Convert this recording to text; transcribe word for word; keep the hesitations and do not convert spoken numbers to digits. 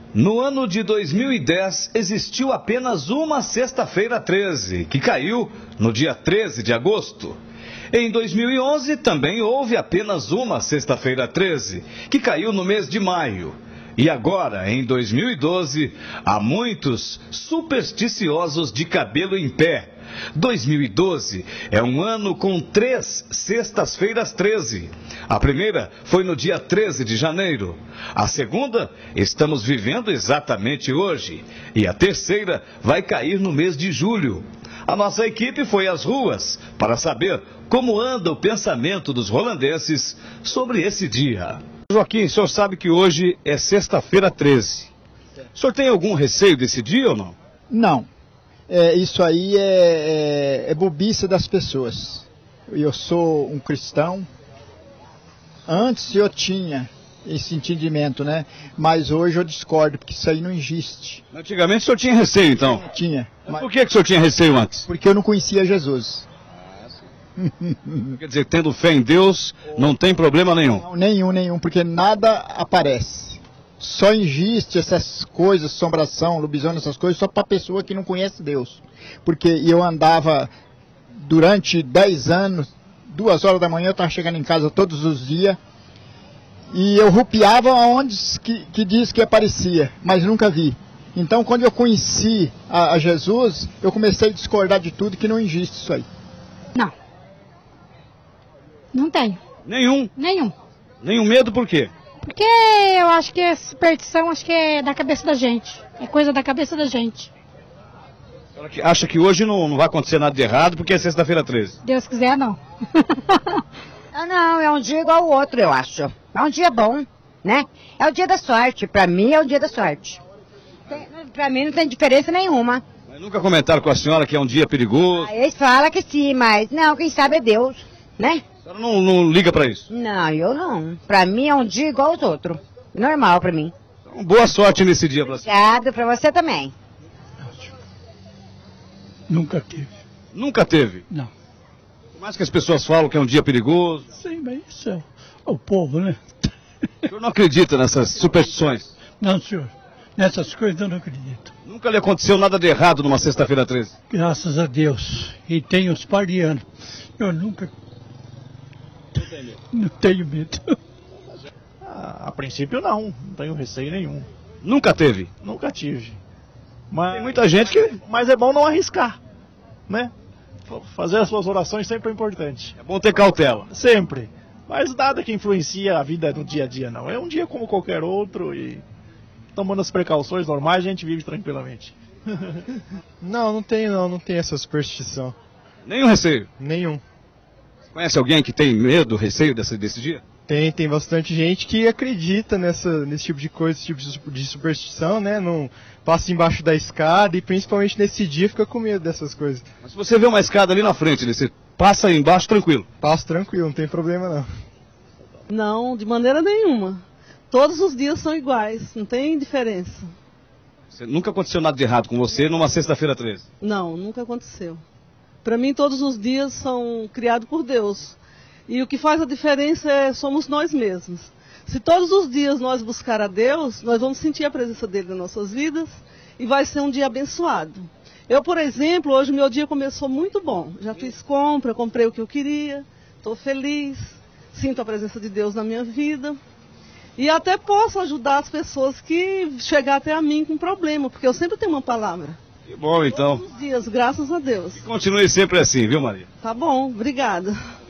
No ano de dois mil e dez, existiu apenas uma sexta-feira treze, que caiu no dia treze de agosto. Em dois mil e onze, também houve apenas uma sexta-feira treze, que caiu no mês de maio. E agora, em dois mil e doze, há muitos supersticiosos de cabelo em pé. dois mil e doze é um ano com três sextas-feiras treze. A primeira foi no dia treze de janeiro. A segunda, estamos vivendo exatamente hoje. E a terceira vai cair no mês de julho. A nossa equipe foi às ruas para saber como anda o pensamento dos rolandenses sobre esse dia. Joaquim, o senhor sabe que hoje é sexta-feira treze. O senhor tem algum receio desse dia ou não? Não. É, isso aí é, é, é bobice das pessoas. Eu sou um cristão. Antes eu tinha esse entendimento, né? Mas hoje eu discordo, porque isso aí não existe. Antigamente o senhor tinha receio, então? Tinha. Mas por que, que o senhor tinha receio antes? Porque eu não conhecia Jesus. Quer dizer, tendo fé em Deus, não tem problema nenhum? Não, nenhum, nenhum, porque nada aparece. Só existe essas coisas, assombração, lobisomem, essas coisas, só para pessoa que não conhece Deus. Porque eu andava durante dez anos, duas horas da manhã, eu estava chegando em casa todos os dias, e eu rupiava onde que, que diz que aparecia, mas nunca vi. Então, quando eu conheci a, a Jesus, eu comecei a discordar de tudo, que não existe isso aí. Não. Não tenho. Nenhum? Nenhum. Nenhum medo por quê? Porque eu acho que é superstição, acho que é da cabeça da gente. É coisa da cabeça da gente. Ela acha que hoje não, não vai acontecer nada de errado porque é sexta-feira treze? Deus quiser, não. Ah, não, é um dia igual o outro, eu acho. É um dia bom, né? É o dia da sorte. Pra mim é o dia da sorte. Tem, pra mim não tem diferença nenhuma. Mas nunca comentaram com a senhora que é um dia perigoso? Ah, eles falam que sim, mas não, quem sabe é Deus, né? A senhora não, não liga pra isso? Não, eu não. Pra mim é um dia igual aos outros. Normal pra mim. Então, boa sorte nesse dia pra você. Obrigado, pra você também. Nunca teve. Nunca teve? Não. Por mais que as pessoas falam que é um dia perigoso. Sim, mas isso é o povo, né? O senhor não acredita nessas superstições? Não, senhor. Nessas coisas eu não acredito. Nunca lhe aconteceu nada de errado numa sexta-feira treze? Graças a Deus. E tenho os par de anos. Eu nunca... Não tenho medo. Ah, a princípio não. Não tenho receio nenhum. Nunca teve? Nunca tive. Mas, tem muita gente que... Mas é bom não arriscar, né? Fazer as suas orações sempre é importante. É bom ter cautela. Sempre. Mas nada que influencia a vida no dia a dia, não. É um dia como qualquer outro e tomando as precauções normais a gente vive tranquilamente. Não, não tenho não, não tenho essa superstição. Nenhum receio? Nenhum. Você conhece alguém que tem medo, receio desse, desse dia? Tem, tem bastante gente que acredita nessa, nesse tipo de coisa, esse tipo de superstição, né? Não passa embaixo da escada e principalmente nesse dia fica com medo dessas coisas. Mas se você vê uma escada ali na frente, você passa aí embaixo tranquilo? Passo tranquilo, não tem problema não. Não, de maneira nenhuma. Todos os dias são iguais, não tem diferença. Você, nunca aconteceu nada de errado com você numa sexta-feira treze? Não, nunca aconteceu. Para mim todos os dias são criados por Deus. E o que faz a diferença é, somos nós mesmos. Se todos os dias nós buscar a Deus, nós vamos sentir a presença dele nas nossas vidas e vai ser um dia abençoado. Eu, por exemplo, hoje meu dia começou muito bom. Já fiz compra, comprei o que eu queria, estou feliz, sinto a presença de Deus na minha vida. E até posso ajudar as pessoas que chegam até a mim com problema, porque eu sempre tenho uma palavra. Que bom, então. Todos os dias, graças a Deus. E continue sempre assim, viu, Maria? Tá bom, obrigada.